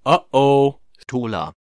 Uh-oh. Tola.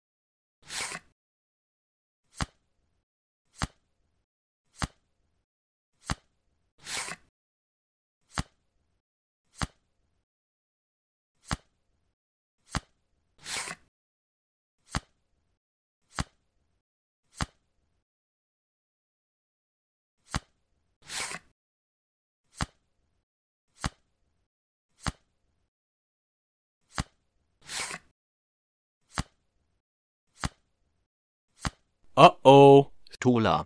Uh-oh. Tola.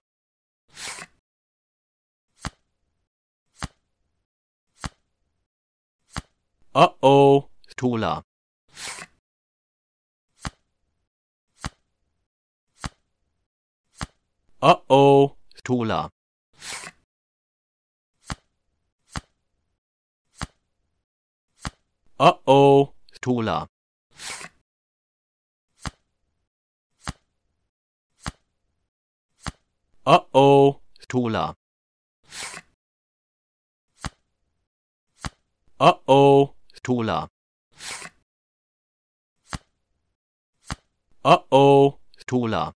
Uh-oh. Tola. Uh-oh. Tola. Uh-oh. Tola. Uh-oh. Tola. Uh-oh. Tola. Uh-oh. Tola.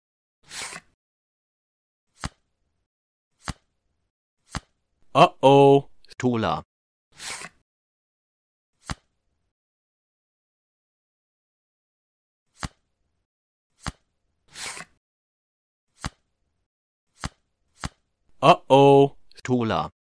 Uh-oh. Tola. Uh-oh. Tola.